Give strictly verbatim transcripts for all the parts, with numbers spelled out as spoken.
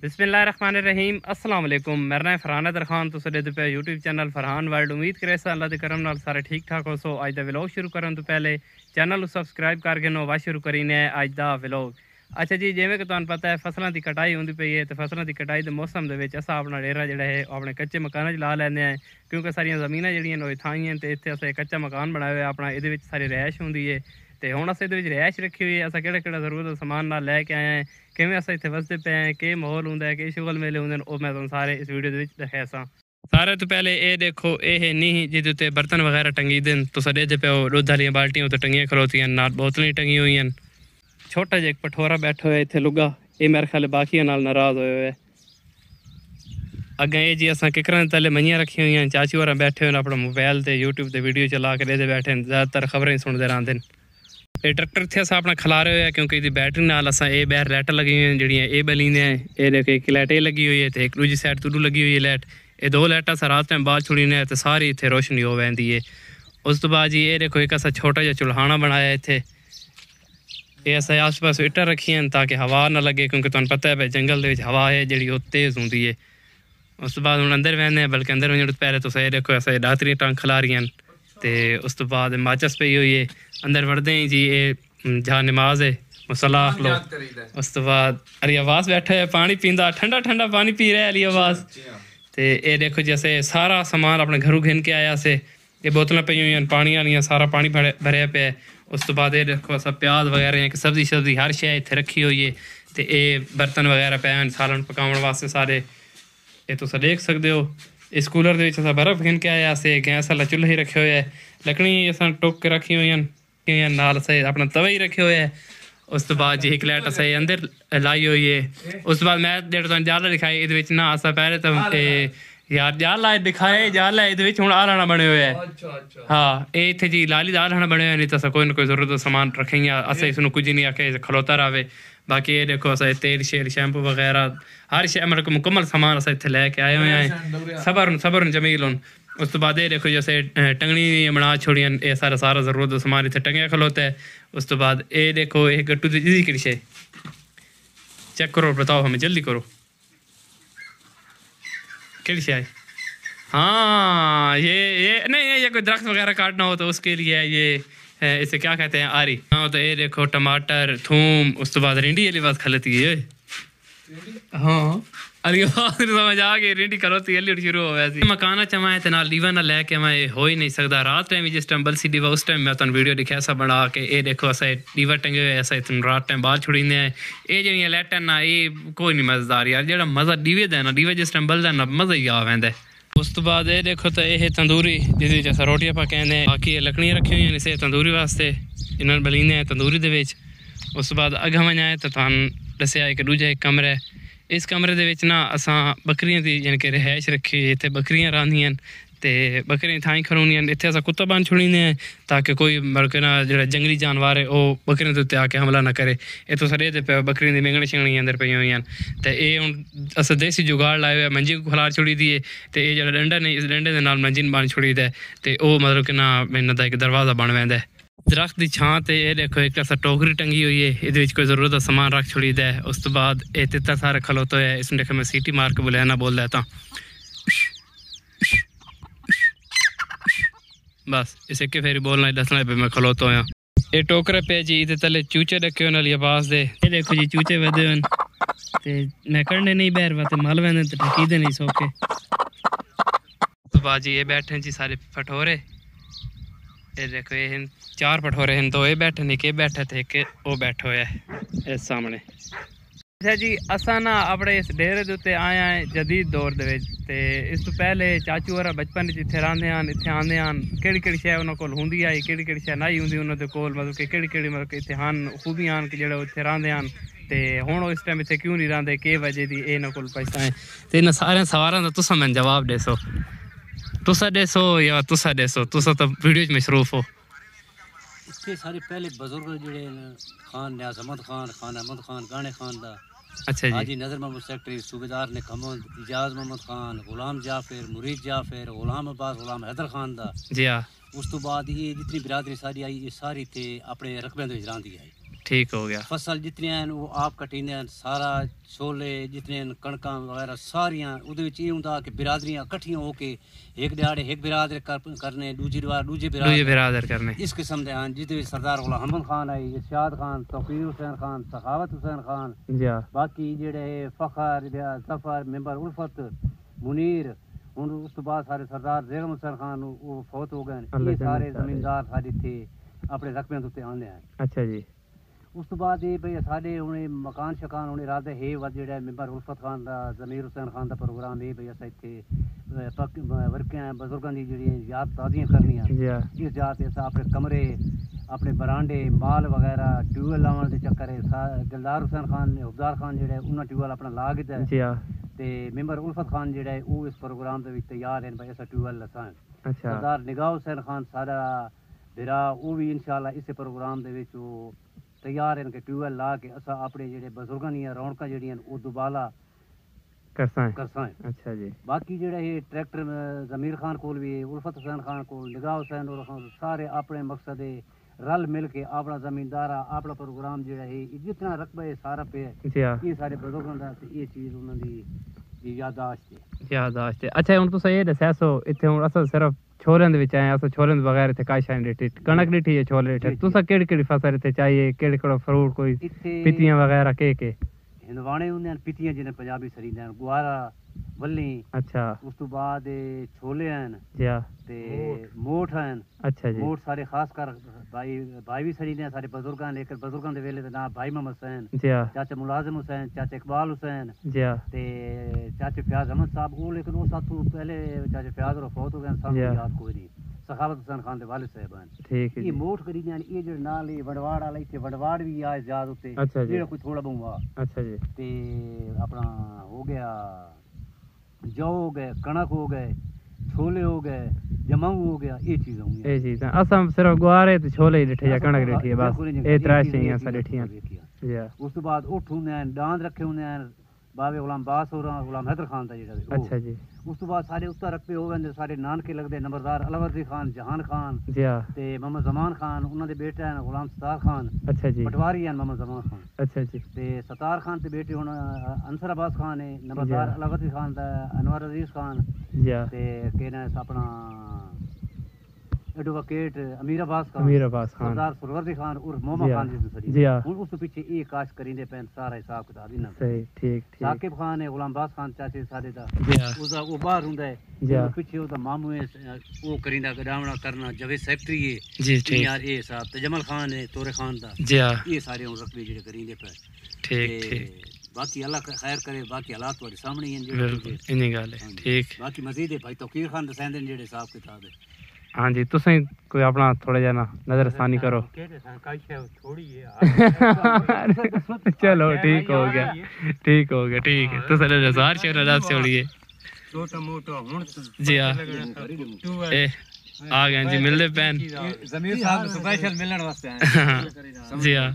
बिस्मिल्लाहिर्रहमानिर्रहीम अस्सलाम वालेकुम। मेरा नाम फरहान हैदर खान, तुसीं देखदे पे यूट्यूब चैनल फरहान वर्ल्ड। उम्मीद करे अल्लाह दे करम नाल सारे ठीक ठाक हो। सो अज दा व्लॉग शुरू करन तो पहले चैनल को सब्सक्राइब करके नो वा शुरू करीने अज दा व्लॉग। अच्छा जी, जिवें कि तुहानूं पता है फसलों की कटाई होंदी पई है, तो फसलों की कटाई के मौसम दे विच असां अपना डेरा जिहड़ा है अपने कच्चे मकानां च ला लैंदे हैं, क्योंकि सारियां ज़मीनां जिहड़ियां ने थाईं ते इत्थे असें कच्चा मकान बनाया होया अपना, इहदे विच सारी रिहाइश होंदी है। तो हुण असें इहदे विच रिहाइश रखी हुई है, असां केड़ा केड़ा जरूरत दा समान नाल लैके आए हैं, किवें असें इत्थे वसदे पे हैं, केह् माहौल हुंदा है, केह् शुगल मेले हुंदे न, ओह् मैं तुहानूं सारे इस वीडियो दे विच दस्सेआ। सारे तो पहले ये देखो, ये नीह जिहदे उत्ते बर्तन वगैरह टंगी दे न, तुसीं देखदे पे हो दुद्ध आह्लियां बाल्टियां उत्ते टंगियां खलोतियां, नाल बोतलां टंगी हुई हैं। छोटा जिहा इक पठोरा बैठा होया इत्थे लुग्गा, ये मेरे ख्याल बाकियां नाल नाराज होया होया। अग्गें ये जी असां किकरां तले मंजियां रखी हुई हैं, चाचू होर बैठे हुए अपना मोबाइल ते यूट्यूब ते वीडियो चला के दे बैठे न, ज़्यादातर खबरें सुनते रहंदे न। ये ट्रैक्टर इत्थे असां अपना खलारे होया, क्योंकि इसदी बैटरी नाल असां ये बाहर लाइटां लगी हुई हैं जिहड़ियां ये बलींदे हैं। ये देखो एक लाइट ये लगी हुई है, तो एक दूजी साइड तुडू लगी हुई है लाइट। ये दो लाइटां असां रात टाइम बाद छुड़ीने तो सारी इत्थे रोशनी हो वैंदी है। उस तो बाद जी ये देखो एक असां छोटा जिहा चुल्हाना बनाया इत्थे, ये असां आस पास इट्टां रखियां न ताकि हवा ना लगे, क्योंकि तुहानूं पता है भाई जंगल दे विच हवा है जिहड़ी ओह तेज़ हुंदी है। उस तो बाद हुण अंदर वहने हैं, बल्कि अंदर वञण तो पहले तुसीं ये देखो असां दातरियां टांग खलारियां न, ते उस तो बाद माचिस पई हुई है। अंदर वड़दे ही जी ये जहाँ नमाज है मुसल्ला आख लो। उस तो बाद अली आवास बैठा है पानी पींदा, ठंडा ठंडा पानी पी रहा है अली आवास। तो ये देखो जैसे सारा सामान अपने घरों घिन के आया से, ये बोतलें पई हुई हैं पानी वालियां, सारा पानी भरया पे है। उस तो बाद ये देखो अस प्याज वगैरह कि सब्जी सब्जी हर शे इत्थे रखी हुई है। तो ये बर्तन वगैरह पे हैं सालन पकाउण वास्ते सारे, ये तुसीं देख सकते हो। इस कूलर दे विच असां बर्फ घिन के आया से, गैस वाला चुल्हा ही रखे हुए है, लकड़ी असां टोक के रखी हुई हैं, नाल असें अपना तवा ही रखे हुए है। उस तो बाद जी एक लाइट असें अंदर लाई हुई है। उस तो बाद मैं जेह्ड़ा तुहानूं जाला दिखाई इहदे विच ना असां पैह्लें तो यार जाला दिखाए जाला इहदे विच हुण आह्लाना बने हुए है। हाँ ये इत्थे जी लाली दा आह्लाना बने हुए, नहीं तो असां कोई ना कोई जरूरत दा समान रखेंगे, असें इसनूं कुछ नहीं आखे खलोता रहे। बाकी ये देखो असें तेल शेल शैम्पू वगैरह हर शे मतलब मुकम्मल समान असें इत्थे लैके आए हुए हैं। सबर सबर जमील हुन। उस तो बाद ये देखो जैसे टंगनी बना छोड़ियां, ये सारा सारा जरूरत दा समान इत्थे टंगिया खलोता है। उस तो बाद ये देखो ये गट्टू दी जी किड़ी शे चेक करो, बताओ हमें जल्दी करो किड़ी शे। हाँ ये ये नहीं ये कोई दरख्त वगैरह काटना हो तो उसके लिए ये है, इसे क्या कहते हैं आरी। हाँ तो ये देखो टमाटर थूम, उस तो बाद रिंडी वाली बात खलती है। हाँ अली समझ आ गई, रिंडी खलोती अली शुरू हो वैसी मकाना चमाए ते नाल लीवा ना लैके मैं हो ही नहीं सकता। रात टाइम जिस टाइम बलसी डीवा उस टाइम मैं तुहानूं वीडियो दिखाया सा बना के। ये देखो असें डीवा टंगे हुए असें इत्थूं रात टाइम बाहर छुड़ींदे हैं। ये जेह्ड़ियां लाइटां ना ये कोई नहीं मज़ेदार यार, जेह्ड़ा मज़ा डीवे दा है ना, डीवा जिस टाइम बलदा ना मज़ा ही आ वैंदा है। उस तो बाद ये देखो तो यह तंदूरी जिहदे विच असां रोटियां पकांदे हैं, बाकी लकड़ियां रखी हुई इसे तंदूरी वास्ते, इन्हां बलींदे हैं तंदूरी दे विच। उस तो बाद अग्गें वञाए तो तुहानूं दस्सेआ इक दूजा इक कमरा है। इस कमरे दे विच ना असां बकरियां दी यानी कि रिहाइश रखी हुई, इत्थे बकरियां रहिंदियां न, ते बकरियां थाई खड़ोनियां न। इत्थे असां कुत्ता बन छुड़ींदे हैं ताकि कोई मतलब कि ना जेह्ड़ा जंगली जानवर है ओह् बकरियां दे उत्ते आके हमला ना करे। ये तुसीं देखदे पे बकरियां दी मिंगणी शिंगणी अंदर पई हुई न। ते एह् हुण असें देसी जुगाड़ लाए हुआ, मंजी को खलार छुड़ी दी है, ते एह् जेह्ड़ा डंडा नहीं इस डंडे दे नाल मंजी बन छुड़ी दा है, ते ओह् मतलब कि ना इन्हां दा इक दरवाज़ा बन वैंदा है। दरख्त की छां ते ये देखो एक असा टोकरी टंगी हुई है, इहदे विच कोई जरूरत दा समान रख छुड़ी दा है। उस तो बाद ये तित्ता सारा खलोता है, इसमें देखो मैं सीटी मार के बुलाना बोल रहा था बस इसे के फेरी बोलना दसना पे मैं खलोता हूँ। ये टोकरे पे जी इहदे तले चूचे रखे हुए नाल आवाज़ दे, ये देखो जी चूचे वधे हुए ते मैं कढ़ने नहीं बैर वाते मल वैंदे ते ढकी दे नहीं सोके। तो बाद जी ये बैठे जी सारे फटोरे, ये देखो ये चार पठोरे हैं, दो ये बैठे ने, के बैठे थे एक वो बैठा हुआ है इस सामने। अच्छा जी असा ना अपने इस डेरे के उत्ते आए हैं जदीद दौर दे विच, ते इस तो पहले चाचू होर बचपन जिथे रहिंदे हैं इत्थे आंदे हैं, केड़ी केड़ी शै उन्हां कोल हुंदी आई, केड़ी केड़ी शै नहीं हुंदी उन्हां दे कोल, मतलब कि केड़ी केड़ी मतलब कि इत्थे हन खूबियां कि जेह्ड़े इत्थे रहिंदे हैं। ते हुण इस टाइम इत्थे क्यों नहीं रहिंदे, केह् वजह दी इन्हां कोल पुछदा है। ते इन्हां सारे सवालां दा तुसां मैनूं जवाब दस्सो, तुसां दस्सो या तुसां दस्सो, तुसां तो वीडियो च मसरूफ हो। इसके सारे पहले बुजुर्ग जिहड़े खान न्याज़ अहमद खान, खान अहमद खान, गाने खान दा, अच्छा जी, हाजी नज़र मोहम्मद सेक्रेटरी, सूबेदार ने कमल, इजाज मोहम्मद खान, गुलाम जाफिर, मुरीद जाफिर, गुलाम अब्बास, गुलाम हैदर खान दा जी हाँ। उस तो बाद ये जितनी बिरादरी सारी आई ये सारी थे अपने रकबे दे विच रहिंदी आई। ठीक हो गया। फसल जितनी हैं वो आप कटींदे हैं सारा छोले जितने कणकां वगैरह सारियां उहदे विच एह हुंदा कि बिरादरियां इकट्ठियां होके एक दिहाड़े एक बिरादर कर, करने दूजी दिहाड़ दूजे दूजे बिरादर बिरादर करने इस किस्म दे हैं जिहदे विच सरदार गुलाम अहमद खान आई इरशाद खान तौकीर हुसैन खान सखावत हुसैन खान जी बाकी जेड़े फखर जफर मेंबर उल्फत मुनीर हुन उस तो बाद सारे सरदार ज़ैगम हुसैन खान वो फौत हो गए ये सारे जमींदार साडे थे अपने रकबे उत्ते आंदे हैं। अच्छा जी। उस तो बाद ये भाई साडे हुणे मकान शकान हुणे इरादे है व जेड़ा मेंबर उल्फत खान दा ज़मीर हुसैन खान दा प्रोग्राम है भाई असां इत्थे पक वर्कियां बुजुर्गां दी जेड़ी याद ताज़ियां करनियां जी इस जात असां अपने कमरे अपने बरांडे माल वगैरह ट्यूबवेल लावन दे चक्कर है दिलदार हुसैन खान ने हुबदार खान जेड़ा उन्हां ट्यूबवेल अपना ला गिता है जी ते मेंबर उल्फत खान जेड़ा है वो इस प्रोग्राम दे विच तैयार हैं भाई असां ट्यूबवेल लसां। अच्छा। सरदार निगाह हुसैन खान सारा बिरा वो भी इंशाल्लाह इस प्रोग्राम दे विच वो तैयार हैं कि ट्यूबवेल ला के असां अपने जेड़े बुजुर्गां दी रौनकां जेड़ियां वो दुबारा करसां करसां। अच्छा जी। बाकी जेड़ा ये ट्रैक्टर ज़मीर खान कोल भी उल्फत हुसैन खान कोल निगाह हुसैन और सारे अपने मकसद रल मिल के अपना जमींदारा अपना प्रोग्राम जेड़ा है जितना रकबा है सारा पे जी ये सारे बुजुर्गां दा ते ये चीज उन्हां दी यादाश्त है यादाश्त है। अच्छा हुन तुसां ये दस्या सो इत्थे हुन असां सिर्फ छोलें दे विच आए असां छोलें दे बगैर इत्थे काई शै नहीं ॾिठी कणक ॾिठी है छोले ॾिठे तुसां केड़ी केड़ी फसल इत्थे चाहिए केड़े केड़ो फ्रूट कोई पितियां वगैरह के के हिंदवाणे हुंदे हैं पितियां जिन्हें पंजाबी सरींदे हैं गुआरा वल्ली। अच्छा। उस तो बाद छोले हैं जी ते मोठ हैं। अच्छा जी। मोठ सारे खास कर भाई भाई भी सरींदे हैं सारे बुजुर्गां लेकर बुजुर्गां दे वेले दे नाम भाई मोहम्मद हुसैन जी चाचा मुलाजिम हुसैन चाचा इकबाल हुसैन जी ते चाचा फयाज अहमद साहब वो लेकिन वो साथों पहले चाचा फयाज और फौत हो गए सानू याद कोई नहीं सखावत हुसैन खान दे वालिद साहब हैं। ठीक है। ये मोठ करीदे हैं ये जो नाल ही वड़वाड़ वाला इत्थे वड़वाड़ भी आ याद उत्ते जेड़ा कोई थोड़ा बहुआ। अच्छा जी। ते अपना हो गया जौ हो गए कणक हो गए छोले हो गए जमाऊ हो गया ये चीज़ होंगी ये चीज़ असम सिर्फ गुआरे ते छोले ही ॾिठे या कणक ॾिठी है बस ये त्रै शैयां असां ॾिठियां। उस तो बाद उठ हुंदे हैं डांद रखे हुंदे हैं बाबे गुलाम बास और गुलाम हैदर खान दा जेड़ा। अच्छा जी। उस तो बाद सारे उत्तर रखते हो गए सारे नानके लगदे नंबरदार अलवर्दी खान जहान खान जी ते मोहम्मद जमान खान उन्हां दे बेटे हैं गुलाम सतार खान। अच्छा जी। पटवारी हैं मोहम्मद जमान खान। अच्छा जी। ते सतार खान ते बेटे हुन अंसर अब्बास खान है नंबरदार अलवर्दी खान दा अनवर अजीज खान जी ते केना अपना एडवोकेट अमीर अब्बास खान अमीर अब्बास खान सरदार सुरवर्दी खान और मोहम्मद खान जी सरी जी हुन उस पीछे ये काश करिंदे पैन सारा हिसाब किताब इना सही ठीक ठीक। साकिब खान है गुलाम अब्बास खान चाचे सारे दा जी उसदा वो बाहर हुंदा है जी पीछे उसदा मामू है वो करिंदा गडावना करना जवेद सेक्रेटरी है जी ठीक यार ये साहब तजमल खान है तोरे खान दा जी ये सारे हुन रकबे जेडे करिंदे पे ठीक ठीक। बाकी अल्लाह खैर करे बाकी हालात तुम्हारे सामने हैं जेडे इन्नी गल है ठीक। बाकी मजीद है भाई तौकीर खान दसेंदे जेडे हिसाब किताब है। हाँ जी तुसें कोई अपना थोड़ा जा ना नजरसानी करो चलो ठीक हो गया ठीक हो गया ठीक है तुसें हजार शेर नजर छोड़िए जी हाँ आ गए जी मिलते पैन जमीर साहब स्पेशल मिलने वास्ते जी हाँ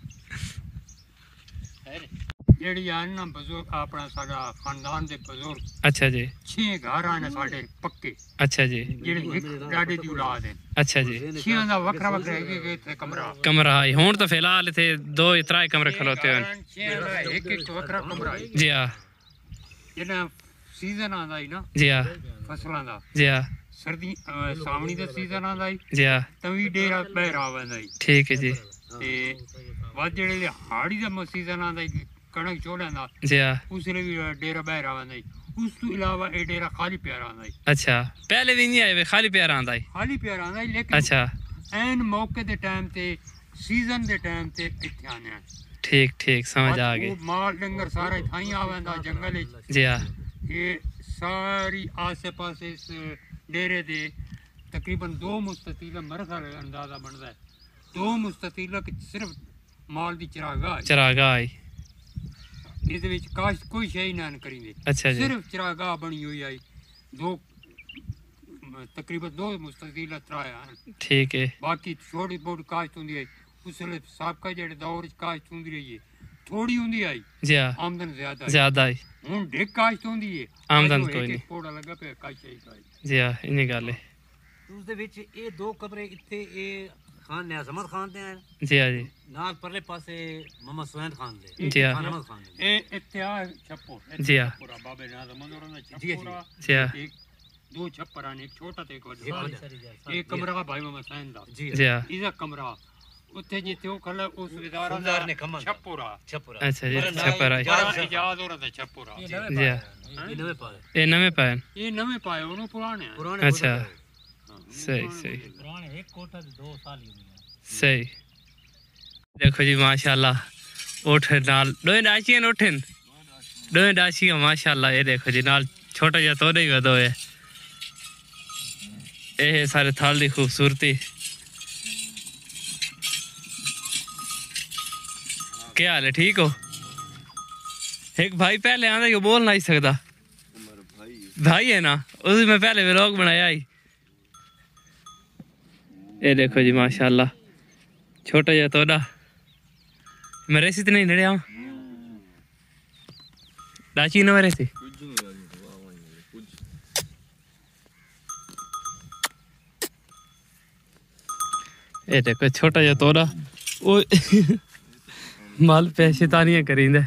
जेड़ी आन ना बुजुर्ग अपना साडा खानदान दे बुजुर्ग। अच्छा जी। छह घर आने साडे पक्के। अच्छा जी। जेड़ी एक डाडे दी औलाद है। अच्छा जी। छह दा वखरा वखरा एक एक कमरा कमरा है हुन तो फिलहाल इथे दो इतरा कमरे खलोते हैं एक एक वखरा कमरा है जी हां जेना सीजन आंदा है ना जी हां फसलां दा जी हां सर्दी सावणी दा सीजन आंदा है जी हां तवी डेरा बहरा आंदा है ठीक है जी ते बाद जेड़े हाड़ी दा सीजन आंदा है कणक छोड़न दा जी हां उसले भी डेरा बहरा आंदा है उस तो अलावा ए डेरा खाली प्यारा आंदा है। अच्छा पहले भी नहीं आए खाली प्यारा आंदा है खाली प्यारा आंदा है लेकिन अच्छा एन मौके दे टाइम ते सीजन दे टाइम ते इत्थे आने ठीक ठीक समझ आ गई माल डंगर सारा इथाई आवेंदा जंगल जी हां ये सारी आसे पासे इस डेरे दे तकरीबन दो मुस्ततील मरखा अंदाजा बनदा है दो मुस्ततील सिर्फ माल दी चरागाह चरागाह है इस विच काश्त कोई शे ना करिंदे। अच्छा जी। सिर्फ चरागाह बनी हुई है दो तकरीबन दो मुस्ततील त्राया ठीक है बाकी छोटी बहुत काश्त हुंदी है उसले साबका जेड़े दौर च काश्त हुंदी रही है थोड़ी हुंदी है जी हां आमदन ज्यादा ज्यादा है हुन ढेक काश्त हुंदी है आमदन कोई नहीं कोड़ा लगा पे काश्त है जी हां इन्नी गल है उस दे विच ए दो कमरे इत्थे ए खान ने अजमत खान दे हैं जी हां जी नाल परले पासे मोहम्मद सुहैन खान दे जी हां अहमद खान दे ए इत्तेहाद छप्पर जी हां पूरा बाबे नाज़म और ना छप्पर जी हां एक दो छप्पर आने एक छोटा ते एक बड़ा एक कमरा भाई मोहम्मद सुहैन दा जी हां इजा कमरा उत्थे जिथे ओ खला उस विदारा ने छप्परा छप्परा अच्छा जी छप्परा इजाद और दा छप्परा जी हां ये नवे पाए ये नवे पाए ये नवे पाए उन्हों पुराने पुराने अच्छा सही सही पुराने एक कोठा दे दो साल ही हुए सही देखो जी माशाल्लाह उठ नाल दोए डाचियां उठन दोए डाचियां माशाल्लाह ये देखो जी नाल छोटा जिहा तोड़े ही वदो है ये सारे थाल दी खूबसूरती क्या हाल है ठीक हो एक भाई पहले आंदा यो बोल नहीं सकता भाई है ना उस में पहले व्लॉग बनाया ही ये देखो जी माशाल्लाह छोटा जिहा तोड़ा मेरे से नहीं नड़िया डाची न मेरे से ये देखो छोटा जिहा तोड़ा वो माल पे शैतानियां करींदा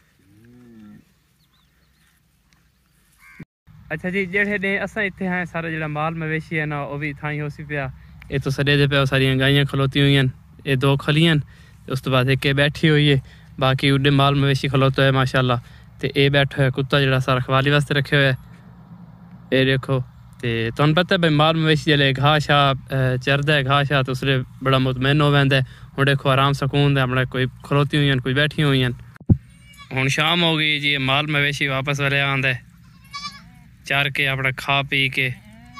अच्छा जी जेड़े ने असा इत्थे हैं सारा जेड़ा माल मवेशी है ना वो भी थाई होसी पिया ये तो सड़े दे पे सारियां गाइयां खलोती हुई हैं ये दो खलियां उस तो बाद एक बैठी हुई है बाकी उड़े माल मवेशी खलोता है माशाल्लाह ते ए बैठा है कुत्ता जेड़ा सारा खवाली वास्ते रखे हुए है ये देखो ते तुहानू पता है भाई माल मवेशी जले घाह शाह चरदा है घाह शाह तो उसले बड़ा मुतमैन हो वैंदा है हुण देखो आराम सुकून दे अपने कोई खलोती हुई हैं कोई बैठी हुई हैं हुण शाम हो गई जी माल मवेशी वापस वाले आंदा है चार के अपना खा पी के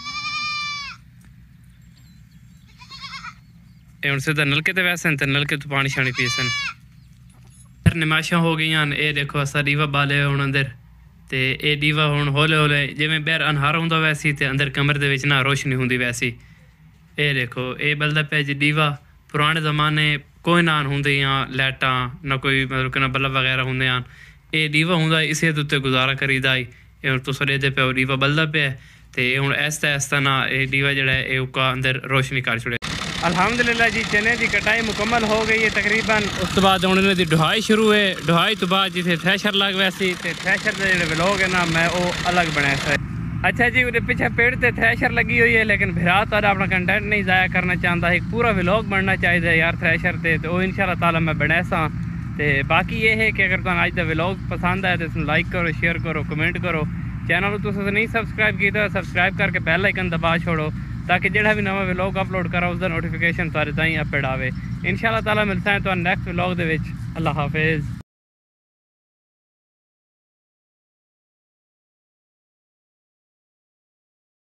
हुण सीधा नलके ते वैसे ते नलके तो पानी शानी पीसन नमाशा हो गई ये देखो असा दीवा बाले हुण अंदर ते ये दीवा हुण हौले हौले जिवें बाहर अनहार हुंदा वैसी ते अंदर कमरे दे विच ना रोशनी हुंदी वैसी ये देखो ये बलदा पिया जी दीवा पुराने ज़माने कोई ना हुंदे लाइटां ना कोई मतलब कि ना बल्ब वगैरह हुंदे आन ये दीवा हुंदा इसे उत्ते गुजारा करीदा ही हुण तुस देदे पे दीवा बलदा पिया ते हुण आहिस्ता आहिस्ता ना ये दीवा जेड़ा है उका अंदर रोशनी कर छुड़े अल्हम्दुलिल्लाह जी चने की कटाई मुकम्मल हो गई है तकरीबन उस तो बाद हुण इन्हां दी ढुआई शुरू है ढुआई तो बाद जिथे थ्रैशर लग वैसी ते थ्रैशर दे जेड़े व्लॉग है ना मैं वो अलग बनाया सा अच्छा जी उहदे पीछे पेड़ ते थ्रैशर लगी हुई है लेकिन भरा तारा अपना कंटेंट नहीं ज़ाया करना चाहता एक पूरा व्लॉग बनना चाहिए यार थ्रैशर ते तो इंशाल्लाह ताला मैं बनाया सा ते बाकी ये है कि अगर तुहानू अज दा व्लॉग पसंद आया तो इसनूं लाइक करो शेयर करो कमेंट करो चैनल को तुसीं नहीं सबसक्राइब कीता सबसक्राइब करके बैल आइकन दबा छोड़ो ताकि जेड़ा भी नवा व्लॉग अपलोड करा उसका नोटिफिकेशन सारे ताईं अपडेट आवे इंशाल्लाह ताला मिलता है तो नेक्स्ट व्लॉग दे विच अल्लाह हाफिज़।